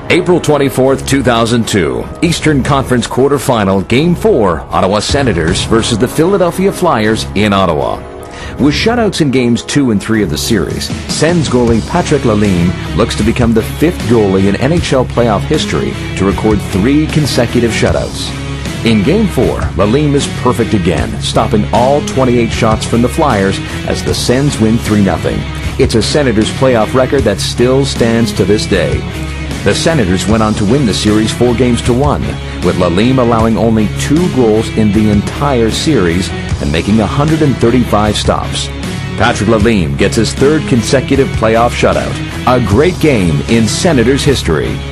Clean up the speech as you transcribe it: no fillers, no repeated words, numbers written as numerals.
April 24th, 2002, Eastern Conference quarterfinal, Game 4, Ottawa Senators versus the Philadelphia Flyers in Ottawa. With shutouts in Games 2 and 3 of the series, Sens goalie Patrick Lalime looks to become the 5th goalie in NHL playoff history to record 3 consecutive shutouts. In Game 4, Lalime is perfect again, stopping all 28 shots from the Flyers as the Sens win 3-0. It's a Senators playoff record that still stands to this day. The Senators went on to win the series 4-1, with Lalime allowing only 2 goals in the entire series and making 135 stops. Patrick Lalime gets his 3rd consecutive playoff shutout. A great game in Senators history.